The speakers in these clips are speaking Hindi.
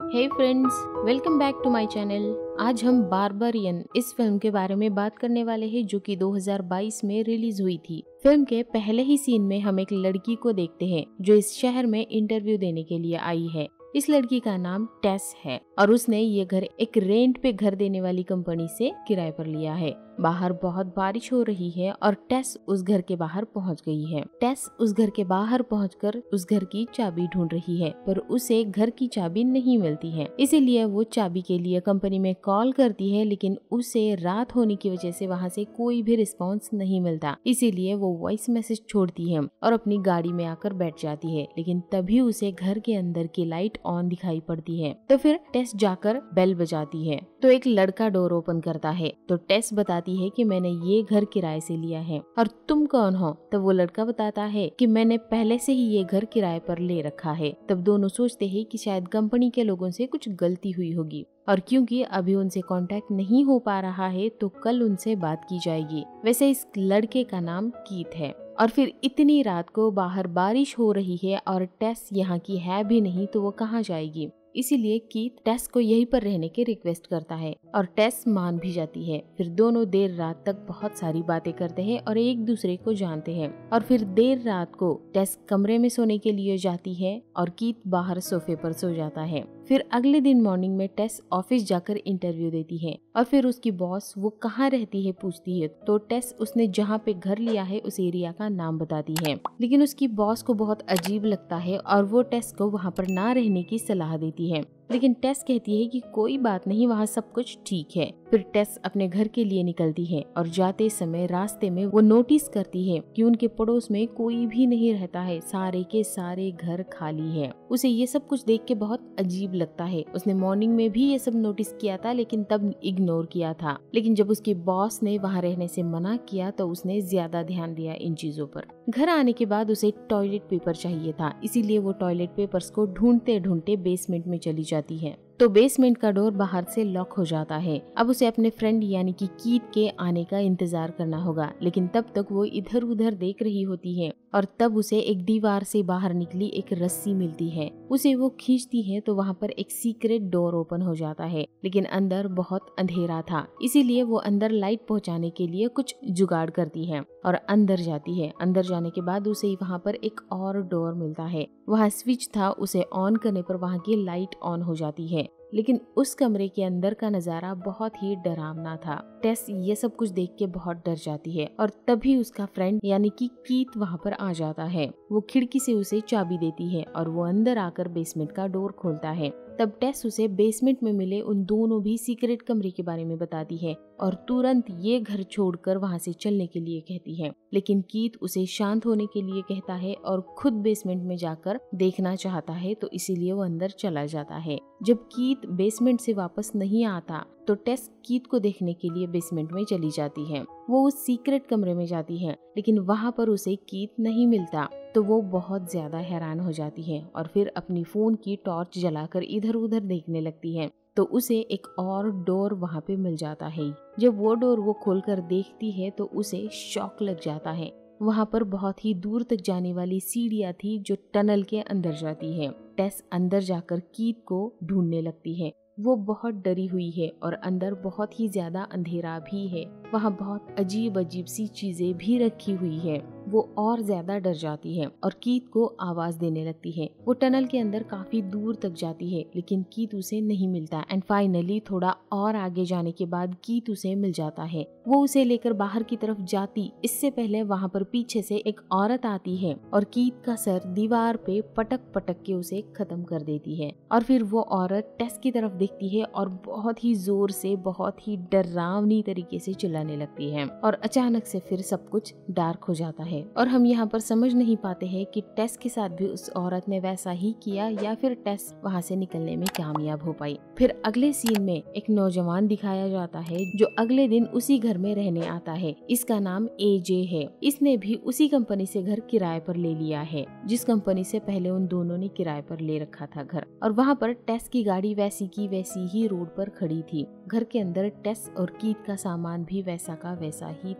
Hey friends, welcome back to my channel. आज हम बारबरियन इस फिल्म के बारे में बात करने वाले हैं जो कि 2022 में रिलीज हुई थी। फिल्म के पहले ही सीन में हम एक लड़की को देखते हैं जो इस शहर में इंटरव्यू देने के लिए आई है। इस लड़की का नाम टेस है और उसने ये घर एक रेंट पे घर देने वाली कंपनी से किराए पर लिया है। बाहर बहुत बारिश हो रही है और टेस उस घर के बाहर पहुंच गई है। टेस उस घर के बाहर पहुंचकर उस घर की चाबी ढूंढ रही है, पर उसे घर की चाबी नहीं मिलती है। इसीलिए वो चाबी के लिए कंपनी में कॉल करती है, लेकिन उसे रात होने की वजह से वहाँ से कोई भी रिस्पॉन्स नहीं मिलता। इसीलिए वो वॉइस मैसेज छोड़ती है और अपनी गाड़ी में आकर बैठ जाती है, लेकिन तभी उसे घर के अंदर की लाइट ऑन दिखाई पड़ती है। तो फिर टेस जाकर बेल बजाती है तो एक लड़का डोर ओपन करता है। तो टेस बताती है कि मैंने ये घर किराए से लिया है और तुम कौन हो। तब वो लड़का बताता है कि मैंने पहले से ही ये घर किराए पर ले रखा है। तब दोनों सोचते हैं कि शायद कंपनी के लोगों से कुछ गलती हुई होगी और क्योंकि अभी उनसे कांटेक्ट नहीं हो पा रहा है तो कल उनसे बात की जाएगी। वैसे इस लड़के का नाम कीथ है। और फिर इतनी रात को बाहर बारिश हो रही है और टेस यहाँ की है भी नहीं, तो वो कहाँ जाएगी। इसीलिए कीथ टेस को यहीं पर रहने की रिक्वेस्ट करता है और टेस मान भी जाती है। फिर दोनों देर रात तक बहुत सारी बातें करते हैं और एक दूसरे को जानते हैं। और फिर देर रात को टेस कमरे में सोने के लिए जाती है और कीथ बाहर सोफे पर सो जाता है। फिर अगले दिन मॉर्निंग में टेस ऑफिस जाकर इंटरव्यू देती है और फिर उसकी बॉस वो कहाँ रहती है पूछती है। तो टेस उसने जहाँ पे घर लिया है उस एरिया का नाम बताती है, लेकिन उसकी बॉस को बहुत अजीब लगता है और वो टेस को वहाँ पर ना रहने की सलाह देती है। लेकिन टेस कहती है कि कोई बात नहीं, वहाँ सब कुछ ठीक है। फिर टेस अपने घर के लिए निकलती है और जाते समय रास्ते में वो नोटिस करती है कि उनके पड़ोस में कोई भी नहीं रहता है, सारे के सारे घर खाली है। उसे ये सब कुछ देख के बहुत अजीब लगता है। उसने मॉर्निंग में भी ये सब नोटिस किया था, लेकिन तब इग्नोर किया था। लेकिन जब उसकी बॉस ने वहाँ रहने से मना किया तो उसने ज्यादा ध्यान दिया इन चीजों पर। घर आने के बाद उसे टॉयलेट पेपर चाहिए था, इसीलिए वो टॉयलेट पेपर्स को ढूंढते ढूंढते बेसमेंट में चली जाती है। तो बेसमेंट का डोर बाहर से लॉक हो जाता है। अब उसे अपने फ्रेंड यानी कि कीथ के आने का इंतजार करना होगा, लेकिन तब तक वो इधर उधर देख रही होती है और तब उसे एक दीवार से बाहर निकली एक रस्सी मिलती है। उसे वो खींचती है तो वहाँ पर एक सीक्रेट डोर ओपन हो जाता है, लेकिन अंदर बहुत अंधेरा था। इसीलिए वो अंदर लाइट पहुँचाने के लिए कुछ जुगाड़ करती है और अंदर जाती है। अंदर जाने के बाद उसे वहाँ पर एक और डोर मिलता है। वहाँ स्विच था, उसे ऑन करने पर वहाँ की लाइट ऑन हो जाती है। लेकिन उस कमरे के अंदर का नजारा बहुत ही डरावना था। टेस ये सब कुछ देख के बहुत डर जाती है और तभी उसका फ्रेंड यानी कि कीथ वहाँ पर आ जाता है। वो खिड़की से उसे चाबी देती है और वो अंदर आकर बेसमेंट का डोर खोलता है। तब टेस उसे बेसमेंट में मिले उन दोनों भी सीक्रेट कमरे के बारे में बताती है और तुरंत ये घर छोड़कर वहाँ से चलने के लिए कहती है। लेकिन कीथ उसे शांत होने के लिए कहता है और खुद बेसमेंट में जाकर देखना चाहता है, तो इसीलिए वो अंदर चला जाता है। जब कीथ बेसमेंट से वापस नहीं आता तो टेस कीथ को देखने के लिए बेसमेंट में चली जाती है। वो उस सीक्रेट कमरे में जाती है, लेकिन वहाँ पर उसे कीथ नहीं मिलता। तो वो बहुत ज्यादा हैरान हो जाती है और फिर अपनी फोन की टॉर्च जलाकर इधर उधर देखने लगती है। तो उसे एक और डोर वहाँ पे मिल जाता है। जब वो डोर वो खोलकर देखती है तो उसे शॉक लग जाता है। वहाँ पर बहुत ही दूर तक जाने वाली सीढ़ियाँ थी जो टनल के अंदर जाती है। टेस अंदर जाकर कीथ को ढूंढने लगती है। वो बहुत डरी हुई है और अंदर बहुत ही ज्यादा अंधेरा भी है। वहाँ बहुत अजीब अजीब सी चीजें भी रखी हुई है। वो और ज्यादा डर जाती है और कीथ को आवाज देने लगती है। वो टनल के अंदर काफी दूर तक जाती है, लेकिन कीथ उसे नहीं मिलता। एंड फाइनली थोड़ा और आगे जाने के बाद कीथ उसे मिल जाता है। वो उसे लेकर बाहर की तरफ जाती इससे पहले वहाँ पर पीछे से एक औरत आती है और कीथ का सर दीवार पे पटक पटक के उसे खत्म कर देती है। और फिर वो औरत टेस की तरफ देखती है और बहुत ही जोर से, बहुत ही डरावनी तरीके से चिल्लाने लगती है और अचानक से फिर सब कुछ डार्क हो जाता है और हम यहाँ पर समझ नहीं पाते हैं कि टेस के साथ भी उस औरत ने वैसा ही किया या फिर टेस वहाँ से निकलने में कामयाब हो पाई। फिर अगले सीन में एक नौजवान दिखाया जाता है जो अगले दिन उसी घर में रहने आता है। इसका नाम एजे है। इसने भी उसी कंपनी से घर किराए पर ले लिया है जिस कंपनी से पहले उन दोनों ने किराए पर ले रखा था घर। और वहाँ पर टेस की गाड़ी वैसी की वैसी ही रोड पर खड़ी थी। घर के अंदर टेस और कीथ का सामान भी वैसा का वैसा ही था।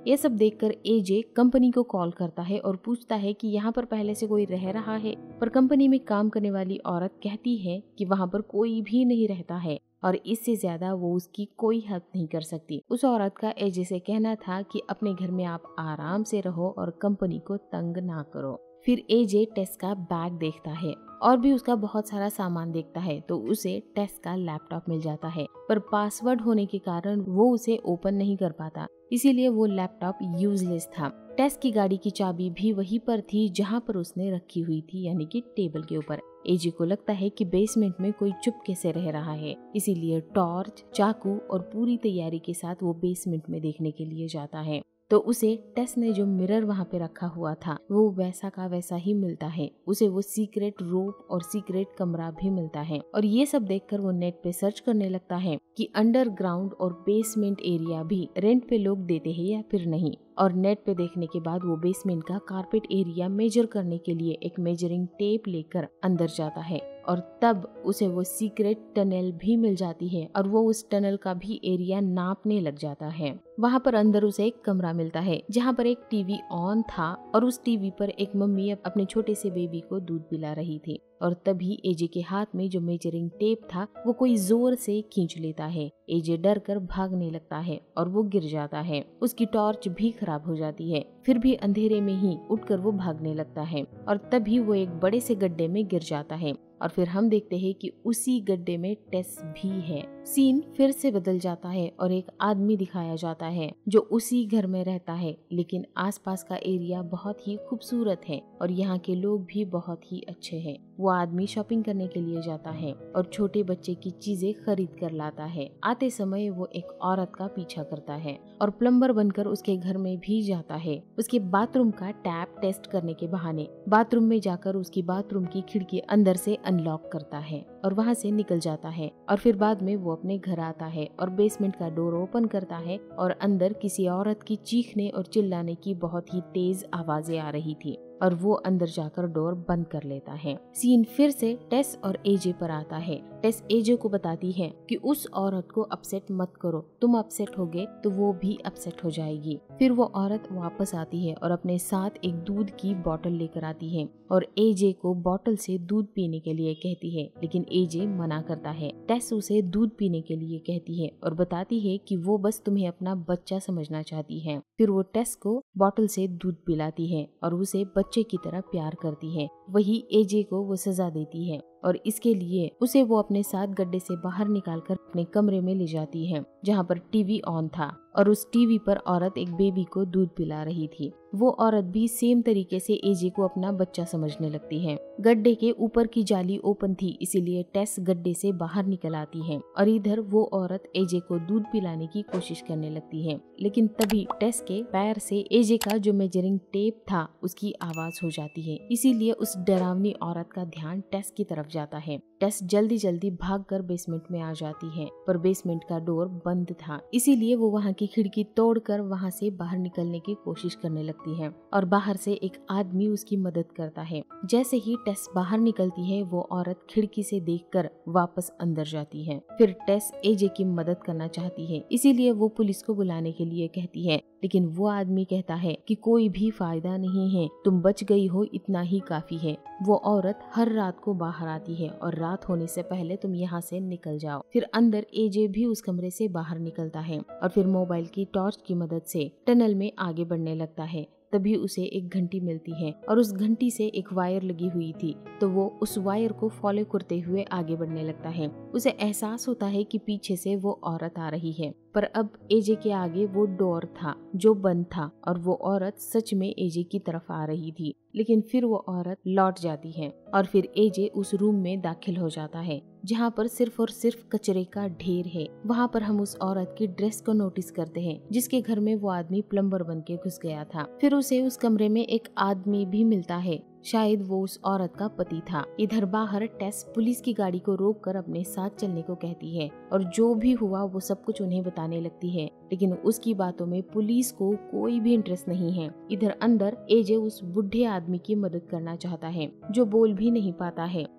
ये सब देखकर एजे कंपनी को कॉल करता है और पूछता है कि यहाँ पर पहले से कोई रह रहा है, पर कंपनी में काम करने वाली औरत कहती है कि वहाँ पर कोई भी नहीं रहता है और इससे ज्यादा वो उसकी कोई हेल्प नहीं कर सकती। उस औरत का एजे से कहना था कि अपने घर में आप आराम से रहो और कंपनी को तंग ना करो। फिर एजे टेस का बैग देखता है और भी उसका बहुत सारा सामान देखता है, तो उसे टेस का लैपटॉप मिल जाता है, पर पासवर्ड होने के कारण वो उसे ओपन नहीं कर पाता, इसीलिए वो लैपटॉप यूजलेस था। टेस की गाड़ी की चाबी भी वहीं पर थी जहाँ पर उसने रखी हुई थी, यानी कि टेबल के ऊपर। एजे को लगता है कि बेसमेंट में कोई चुपके से रह रहा है, इसीलिए टॉर्च, चाकू और पूरी तैयारी के साथ वो बेसमेंट में देखने के लिए जाता है। तो उसे टेस ने जो मिरर वहाँ पे रखा हुआ था वो वैसा का वैसा ही मिलता है। उसे वो सीक्रेट रोप और सीक्रेट कमरा भी मिलता है और ये सब देखकर वो नेट पे सर्च करने लगता है कि अंडरग्राउंड और बेसमेंट एरिया भी रेंट पे लोग देते हैं या फिर नहीं। और नेट पे देखने के बाद वो बेसमेंट का कारपेट एरिया मेजर करने के लिए एक मेजरिंग टेप लेकर अंदर जाता है और तब उसे वो सीक्रेट टनल भी मिल जाती है और वो उस टनल का भी एरिया नापने लग जाता है। वहाँ पर अंदर उसे एक कमरा मिलता है जहाँ पर एक टीवी ऑन था और उस टीवी पर एक मम्मी अपने छोटे से बेबी को दूध पिला रही थी और तभी एजे के हाथ में जो मेजरिंग टेप था वो कोई जोर से खींच लेता है। एजे डर कर भागने लगता है और वो गिर जाता है। उसकी टॉर्च भी खराब हो जाती है, फिर भी अंधेरे में ही उठकर वो भागने लगता है और तभी वो एक बड़े से गड्ढे में गिर जाता है और फिर हम देखते हैं कि उसी गड्ढे में टेस भी है। सीन फिर से बदल जाता है और एक आदमी दिखाया जाता है जो उसी घर में रहता है, लेकिन आसपास का एरिया बहुत ही खूबसूरत है और यहाँ के लोग भी बहुत ही अच्छे हैं। वो आदमी शॉपिंग करने के लिए जाता है और छोटे बच्चे की चीजें खरीद कर लाता है। आते समय वो एक औरत का पीछा करता है और प्लम्बर बनकर उसके घर में भी जाता है। उसके बाथरूम का टैप टेस्ट करने के बहाने बाथरूम में जाकर उसकी बाथरूम की खिड़की अंदर से अनलॉक करता है और वहाँ से निकल जाता है और फिर बाद में वो अपने घर आता है और बेसमेंट का डोर ओपन करता है और अंदर किसी औरत की चीखने और चिल्लाने की बहुत ही तेज आवाजें आ रही थी और वो अंदर जाकर डोर बंद कर लेता है। सीन फिर से टेस और एजे पर आता है। टेस एजे को बताती है कि उस औरत को अपसेट मत करो, तुम अपसेट होगे तो वो भी अपसेट हो जाएगी। फिर वो औरत वापस आती है और अपने साथ एक दूध की बोतल लेकर आती है और एजे को बोतल से दूध पीने के लिए कहती है, लेकिन एजे मना करता है। टेस उसे दूध पीने के लिए कहती है और बताती है कि वो बस तुम्हें अपना बच्चा समझना चाहती है। फिर वो टेस को बोतल से दूध पिलाती है और उसे बच्चे की तरह प्यार करती है। वही एजे को वो सजा देती है और इसके लिए उसे वो अपने साथ गड्ढे से बाहर निकालकर अपने कमरे में ले जाती है जहाँ पर टीवी ऑन था और उस टीवी पर औरत एक बेबी को दूध पिला रही थी। वो औरत भी सेम तरीके से एजे को अपना बच्चा समझने लगती है। गड्ढे के ऊपर की जाली ओपन थी, इसीलिए टेस गड्ढे से बाहर निकल आती है और इधर वो औरत एजे को दूध पिलाने की कोशिश करने लगती है, लेकिन तभी टेस के पैर से एजे का जो मेजरिंग टेप था उसकी आवाज हो जाती है। इसीलिए उस डरावनी औरत का ध्यान टेस की तरफ जाता है। टेस जल्दी जल्दी भागकर बेसमेंट में आ जाती है, पर बेसमेंट का डोर बंद था, इसीलिए वो वहाँ की खिड़की तोड़कर वहाँ से बाहर निकलने की कोशिश करने लगती है और बाहर से एक आदमी उसकी मदद करता है। जैसे ही टेस बाहर निकलती है वो औरत खिड़की से देखकर वापस अंदर जाती है। फिर टेस एजे की मदद करना चाहती है, इसीलिए वो पुलिस को बुलाने के लिए कहती है, लेकिन वो आदमी कहता है कि कोई भी फायदा नहीं है, तुम बच गई हो इतना ही काफी है। वो औरत हर रात को बाहर आती है और रात होने से पहले तुम यहाँ से निकल जाओ। फिर अंदर एजे भी उस कमरे से बाहर निकलता है और फिर मोबाइल की टॉर्च की मदद से टनल में आगे बढ़ने लगता है। तभी उसे एक घंटी मिलती है और उस घंटी से एक वायर लगी हुई थी, तो वो उस वायर को फॉलो करते हुए आगे बढ़ने लगता है। उसे एहसास होता है कि पीछे से वो औरत आ रही है, पर अब एजे के आगे वो डोर था जो बंद था और वो औरत सच में एजे की तरफ आ रही थी, लेकिन फिर वो औरत लौट जाती है और फिर एजे उस रूम में दाखिल हो जाता है जहाँ पर सिर्फ और सिर्फ कचरे का ढेर है। वहाँ पर हम उस औरत की ड्रेस को नोटिस करते हैं जिसके घर में वो आदमी प्लम्बर बन के घुस गया था। फिर उसे उस कमरे में एक आदमी भी मिलता है, शायद वो उस औरत का पति था। इधर बाहर टेस पुलिस की गाड़ी को रोककर अपने साथ चलने को कहती है और जो भी हुआ वो सब कुछ उन्हें बताने लगती है, लेकिन उसकी बातों में पुलिस को कोई भी इंटरेस्ट नहीं है। इधर अंदर एजे उस बुढ़े आदमी की मदद करना चाहता है जो बोल भी नहीं पाता है।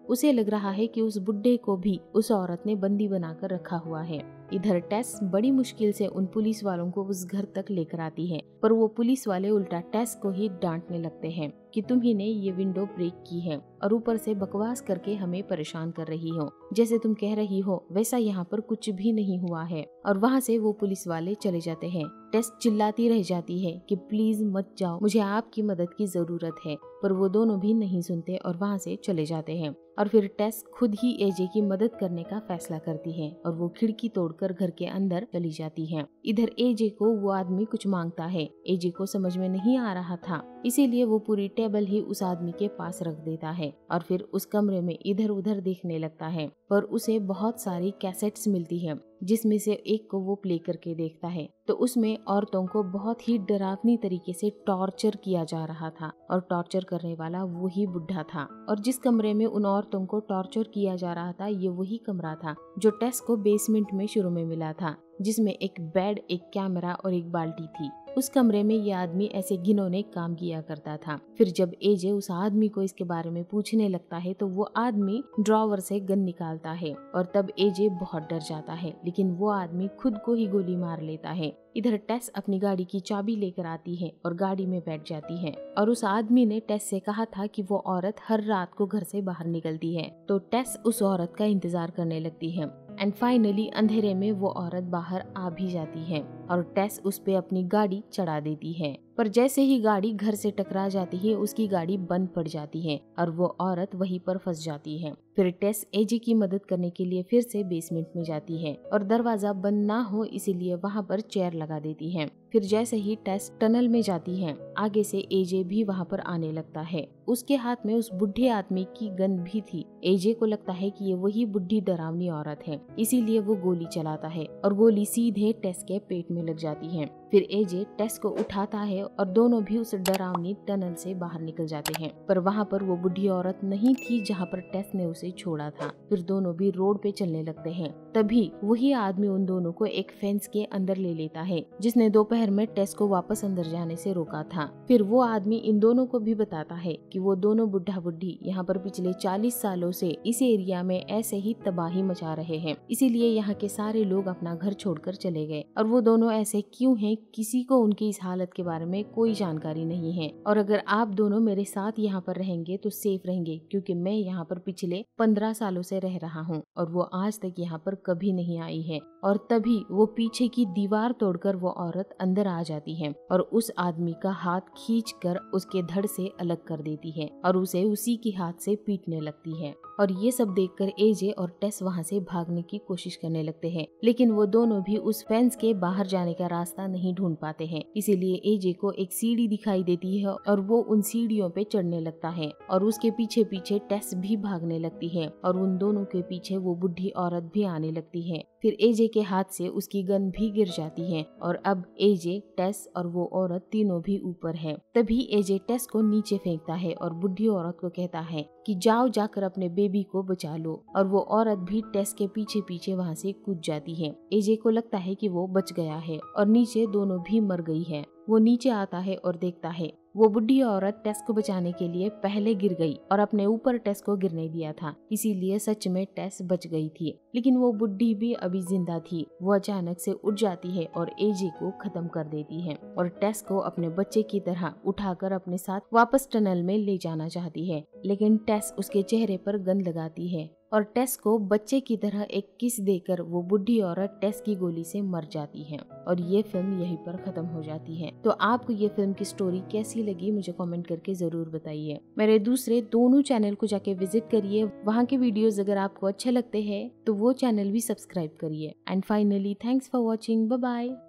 उसे लग रहा है कि उस बुड्ढे को भी उस औरत ने बंदी बनाकर रखा हुआ है। इधर टेस बड़ी मुश्किल से उन पुलिस वालों को उस घर तक लेकर आती है, पर वो पुलिस वाले उल्टा टेस को ही डांटने लगते हैं कि तुम ही ने ये विंडो ब्रेक की है और ऊपर से बकवास करके हमें परेशान कर रही हो। जैसे तुम कह रही हो वैसा यहाँ पर कुछ भी नहीं हुआ है। और वहाँ से वो पुलिस वाले चले जाते हैं। टेस चिल्लाती रह जाती है कि प्लीज मत जाओ, मुझे आपकी मदद की जरूरत है, पर वो दोनों भी नहीं सुनते और वहाँ से चले जाते हैं। और फिर टेस खुद ही एजे की मदद करने का फैसला करती है और वो खिड़की तोड़कर घर के अंदर चली जाती है। इधर एजे को वो आदमी कुछ मांगता है। एजे को समझ में नहीं आ रहा था, इसीलिए वो पूरी टेबल ही उस आदमी के पास रख देता है और फिर उस कमरे में इधर उधर देखने लगता है। पर उसे बहुत सारी कैसेट्स मिलती है जिसमें से एक को वो प्ले करके देखता है, तो उसमें औरतों को बहुत ही डरावनी तरीके से टॉर्चर किया जा रहा था और टॉर्चर करने वाला वही बुढ़ा था। और जिस कमरे में उन औरतों को टॉर्चर किया जा रहा था ये वही कमरा था जो टेस को बेसमेंट में शुरू में मिला था, जिसमें एक बेड, एक कैमरा और एक बाल्टी थी। उस कमरे में ये आदमी ऐसे घिनौने काम किया करता था। फिर जब एजे उस आदमी को इसके बारे में पूछने लगता है तो वो आदमी ड्रॉवर से गन निकालता है और तब एजे बहुत डर जाता है, लेकिन वो आदमी खुद को ही गोली मार लेता है। इधर टेस अपनी गाड़ी की चाबी लेकर आती है और गाड़ी में बैठ जाती है। और उस आदमी ने टेस से कहा था कि वो औरत हर रात को घर से बाहर निकलती है, तो टेस उस औरत का इंतजार करने लगती है। एंड फाइनली अंधेरे में वो औरत बाहर आ भी जाती है और टेस उस पे अपनी गाड़ी चढ़ा देती है। पर जैसे ही गाड़ी घर से टकरा जाती है उसकी गाड़ी बंद पड़ जाती है और वो औरत वहीं पर फंस जाती है। फिर टेस एजे की मदद करने के लिए फिर से बेसमेंट में जाती है और दरवाजा बंद ना हो इसीलिए वहाँ पर चेयर लगा देती है। फिर जैसे ही टेस टनल में जाती है आगे से एजे भी वहाँ पर आने लगता है। उसके हाथ में उस बुढ़े आदमी की गन भी थी। एजे को लगता है कि ये वही बुढ़ी डरावनी औरत है, इसीलिए वो गोली चलाता है और गोली सीधे टेस के पेट में लग जाती है। फिर एजे टेस को उठाता है और दोनों भी उस डरावनी टनल से बाहर निकल जाते हैं। पर वहाँ पर वो बुढ़ी औरत नहीं थी जहाँ पर टेस ने उसे छोड़ा था। फिर दोनों भी रोड पे चलने लगते हैं। तभी वही आदमी उन दोनों को एक फेंस के अंदर ले लेता है जिसने दोपहर में टेस को वापस अंदर जाने से रोका था। फिर वो आदमी इन दोनों को भी बताता है कि वो दोनों बुढ़ा बुढ़ी यहाँ पर पिछले 40 सालों से इस एरिया में ऐसे ही तबाही मचा रहे हैं, इसीलिए यहाँ के सारे लोग अपना घर छोड़कर चले गए और वो दोनों ऐसे क्यों हैं किसी को उनकी इस हालत के बारे में कोई जानकारी नहीं है। और अगर आप दोनों मेरे साथ यहाँ पर रहेंगे तो सेफ रहेंगे, क्योंकि मैं यहाँ पर पिछले 15 सालों से रह रहा हूँ और वो आज तक यहाँ पर कभी नहीं आई है। और तभी वो पीछे की दीवार तोड़कर वो औरत अंदर आ जाती है और उस आदमी का हाथ खींचकर उसके धड़ से अलग कर देती है और उसे उसी के हाथ से पीटने लगती है। और ये सब देखकर एजे और टेस वहाँ से भागने की कोशिश करने लगते हैं, लेकिन वो दोनों भी उस फेंस के बाहर जाने का रास्ता नहीं ढूंढ पाते हैं। इसीलिए एजे को एक सीढ़ी दिखाई देती है और वो उन सीढ़ियों पे चढ़ने लगता है और उसके पीछे पीछे टेस भी भागने लगती है और उन दोनों के पीछे वो बुढ़ी औरत भी आने लगती है। फिर एजे के हाथ से उसकी गन भी गिर जाती है और अब एजे, टेस और वो औरत तीनों भी ऊपर है। तभी एजे टेस को नीचे फेंकता है और बुढ़ी औरत को कहता है कि जाओ जाकर अपने बेबी को बचा लो। और वो औरत भी टेस के पीछे पीछे वहाँ से कूद जाती है। एजे को लगता है कि वो बच गया है और नीचे दोनों भी मर गई है। वो नीचे आता है और देखता है वो बुढ़ी औरत टेस को बचाने के लिए पहले गिर गई और अपने ऊपर टेस को गिरने दिया था, इसीलिए सच में टेस बच गई थी। लेकिन वो बुढ़ी भी अभी जिंदा थी। वो अचानक से उठ जाती है और एजे को खत्म कर देती है और टेस को अपने बच्चे की तरह उठाकर अपने साथ वापस टनल में ले जाना चाहती है, लेकिन टेस उसके चेहरे पर गन लगाती है और टेस को बच्चे की तरह एक किस देकर वो बुढ़ी औरत टेस की गोली से मर जाती है और ये फिल्म यहीं पर खत्म हो जाती है। तो आपको ये फिल्म की स्टोरी कैसी लगी मुझे कमेंट करके जरूर बताइए। मेरे दूसरे दोनों चैनल को जाके विजिट करिए, वहाँ के वीडियोस अगर आपको अच्छे लगते हैं तो वो चैनल भी सब्सक्राइब करिए। And finally thanks for watching, bye bye.